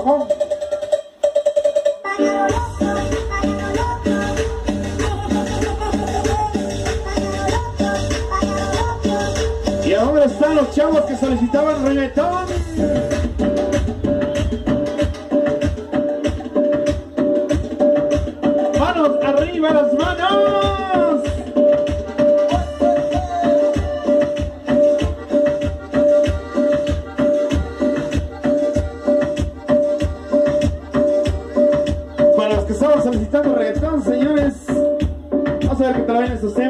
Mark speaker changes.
Speaker 1: rojo. ¿Y a dónde están los chavos que solicitaban reggaetón? ¡Manos arriba, las manos! Para los que estaban solicitando reggaetón, señores, vamos a ver qué tal viene su